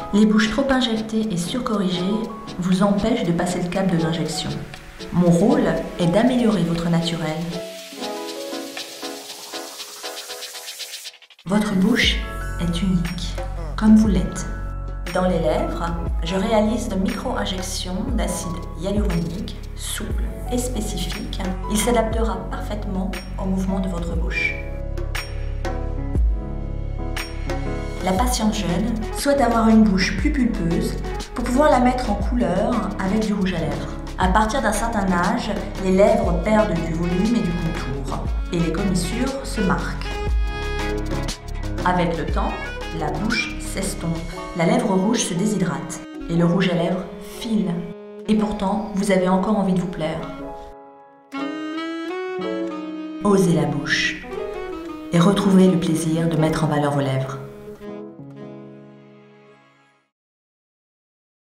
Les bouches trop injectées et surcorrigées vous empêchent de passer le cap de l'injection. Mon rôle est d'améliorer votre naturel. Votre bouche est unique, comme vous l'êtes. Dans les lèvres, je réalise de micro-injections d'acide hyaluronique, souple et spécifique. Il s'adaptera parfaitement au mouvement de votre bouche. La patiente jeune souhaite avoir une bouche plus pulpeuse pour pouvoir la mettre en couleur avec du rouge à lèvres. À partir d'un certain âge, les lèvres perdent du volume et du contour et les commissures se marquent. Avec le temps, la bouche s'estompe, la lèvre rouge se déshydrate et le rouge à lèvres file. Et pourtant, vous avez encore envie de vous plaire. Osez la bouche et retrouvez le plaisir de mettre en valeur vos lèvres.